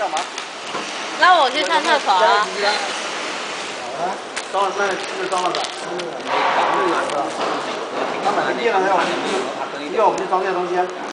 干嘛？ 那我去上厕所啊。 好了，装了装了吧？他买了电了要我们去装这些东西啊。